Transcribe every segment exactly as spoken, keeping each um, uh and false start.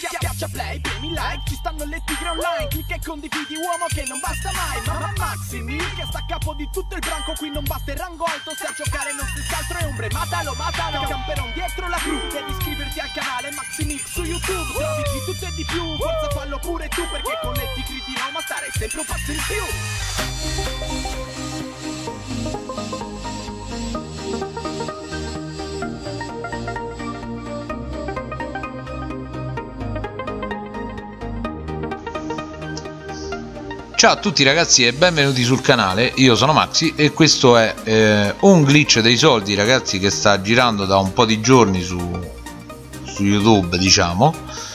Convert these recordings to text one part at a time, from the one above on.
Schiaccia play, premi like, ci stanno le tigre online. Clicca e condividi, uomo che non basta mai. Ma Maximil che sta a capo di tutto il branco. Qui non basta il rango alto, se a giocare non si scaltro e ombre. Matalo, matalo, camperon dietro la cru. Devi iscriverti al canale Maximil su YouTube. Trovi di tutto e di più, forza fallo pure tu. Perché con le tigre di Roma starei sempre un passo in più. Ciao a tutti ragazzi e benvenuti sul canale, io sono Maxi e questo è eh, un glitch dei soldi ragazzi che sta girando da un po' di giorni su, su YouTube, diciamo,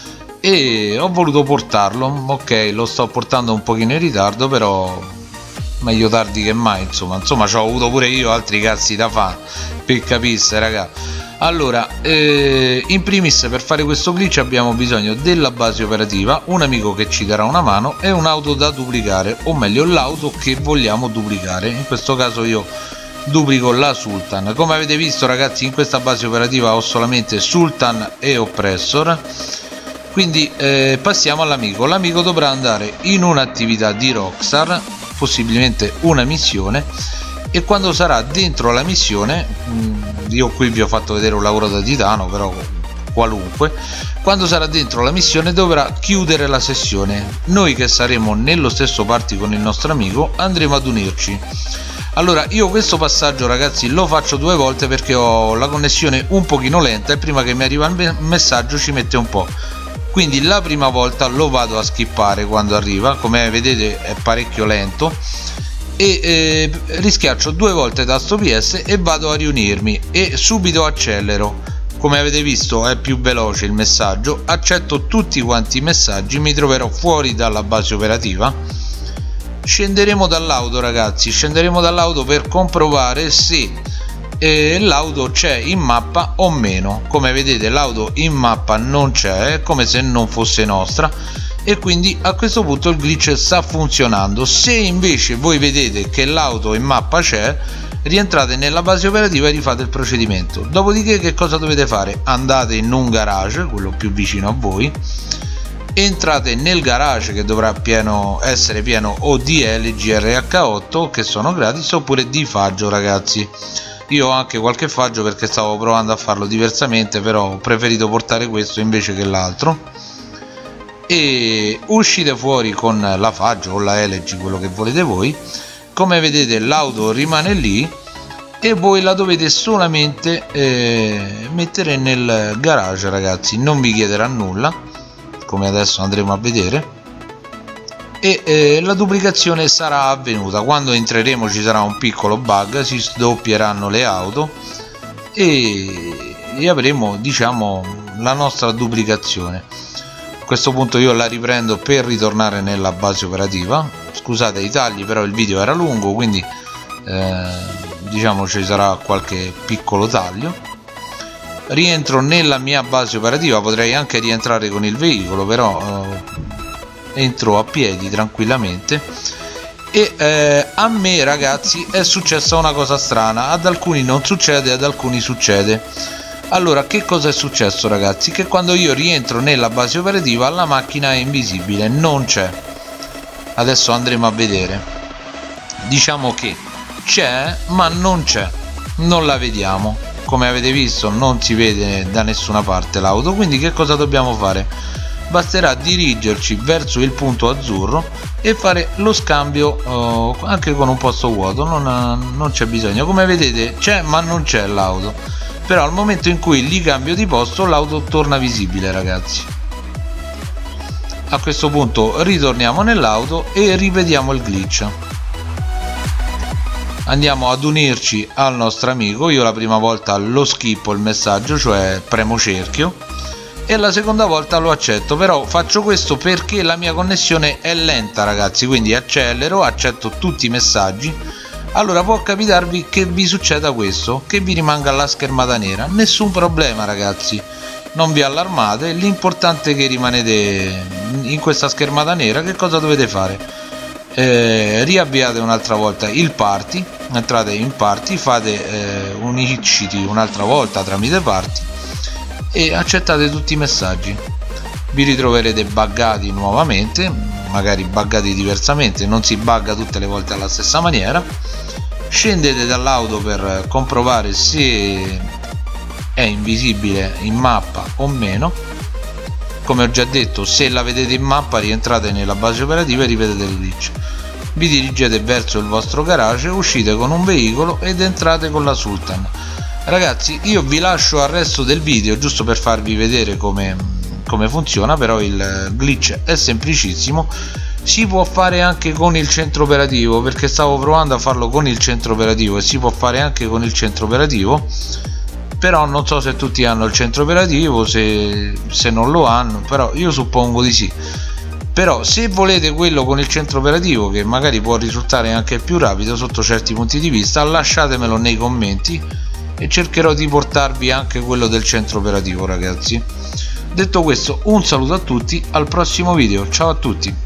e ho voluto portarlo. Ok, lo sto portando un pochino in ritardo, però meglio tardi che mai, insomma, insomma ci ho avuto pure io altri cazzi da fare per capisse raga. Allora, eh, in primis per fare questo glitch abbiamo bisogno della base operativa, un amico che ci darà una mano e un'auto da duplicare, o meglio l'auto che vogliamo duplicare. In questo caso io duplico la Sultan. Come avete visto ragazzi, in questa base operativa ho solamente Sultan e Oppressor, quindi eh, passiamo all'amico. L'amico dovrà andare in un'attività di Rockstar, possibilmente una missione, e quando sarà dentro la missione, io qui vi ho fatto vedere un lavoro da titano, però qualunque, quando sarà dentro la missione dovrà chiudere la sessione. Noi che saremo nello stesso party con il nostro amico andremo ad unirci. Allora io questo passaggio ragazzi lo faccio due volte perché ho la connessione un pochino lenta e prima che mi arriva il messaggio ci mette un po', quindi la prima volta lo vado a skippare quando arriva, come vedete è parecchio lento, e eh, rischiaccio due volte tasto P S e vado a riunirmi e subito accelero. Come avete visto è più veloce il messaggio, accetto tutti quanti i messaggi, mi troverò fuori dalla base operativa. Scenderemo dall'auto ragazzi, scenderemo dall'auto per comprovare se eh, l'auto c'è in mappa o meno. Come vedete l'auto in mappa non c'è, è come se non fosse nostra, e quindi a questo punto il glitch sta funzionando. Se invece voi vedete che l'auto in mappa c'è, rientrate nella base operativa e rifate il procedimento. Dopodiché che cosa dovete fare? Andate in un garage, quello più vicino a voi, entrate nel garage che dovrà pieno, essere pieno o di L G R H otto che sono gratis, oppure di faggio ragazzi. Io ho anche qualche faggio perché stavo provando a farlo diversamente, però ho preferito portare questo invece che l'altro. E uscite fuori con la faggio o la L G, quello che volete voi. Come vedete l'auto rimane lì e voi la dovete solamente eh, mettere nel garage ragazzi, non vi chiederà nulla, come adesso andremo a vedere, e eh, la duplicazione sarà avvenuta. Quando entreremo ci sarà un piccolo bug, si sdoppieranno le auto e, e avremo diciamo la nostra duplicazione. A questo punto io la riprendo per ritornare nella base operativa. Scusate i tagli, però il video era lungo, quindi eh, diciamo ci sarà qualche piccolo taglio. Rientro nella mia base operativa, potrei anche rientrare con il veicolo, però eh, entro a piedi tranquillamente. E eh, a me ragazzi è successa una cosa strana, ad alcuni non succede, ad alcuni succede. Allora che cosa è successo ragazzi? Che quando io rientro nella base operativa la macchina è invisibile, non c'è. Adesso andremo a vedere. Diciamo che c'è ma non c'è, non la vediamo. Come avete visto non si vede da nessuna parte l'auto, quindi che cosa dobbiamo fare? Basterà dirigerci verso il punto azzurro e fare lo scambio eh, anche con un posto vuoto, non, non c'è bisogno. Come vedete c'è ma non c'è l'auto, però al momento in cui li cambio di posto l'auto torna visibile ragazzi. A questo punto ritorniamo nell'auto e ripetiamo il glitch. Andiamo ad unirci al nostro amico. Io la prima volta lo schippo il messaggio, cioè premo cerchio, e la seconda volta lo accetto, però faccio questo perché la mia connessione è lenta ragazzi, quindi accelero, accetto tutti i messaggi. Allora può capitarvi che vi succeda questo, che vi rimanga la schermata nera, nessun problema ragazzi, non vi allarmate, l'importante è che rimanete in questa schermata nera. Che cosa dovete fare? Eh, riavviate un'altra volta il party, entrate in party, fate eh, unisciti un'altra volta tramite party e accettate tutti i messaggi. vi ritroverete buggati nuovamente, magari buggati diversamente, non si bugga tutte le volte alla stessa maniera. Scendete dall'auto per comprovare se è invisibile in mappa o meno. Come ho già detto, se la vedete in mappa rientrate nella base operativa e ripetete il glitch. Vi dirigete verso il vostro garage, uscite con un veicolo ed entrate con la Sultan. Ragazzi, io vi lascio al resto del video giusto per farvi vedere come, come funziona, però il glitch è semplicissimo. Si può fare anche con il centro operativo, perché stavo provando a farlo con il centro operativo e si può fare anche con il centro operativo, però non so se tutti hanno il centro operativo, se, se non lo hanno, però io suppongo di sì. Però se volete quello con il centro operativo, che magari può risultare anche più rapido sotto certi punti di vista, lasciatemelo nei commenti e cercherò di portarvi anche quello del centro operativo, ragazzi. Detto questo, un saluto a tutti, al prossimo video, ciao a tutti.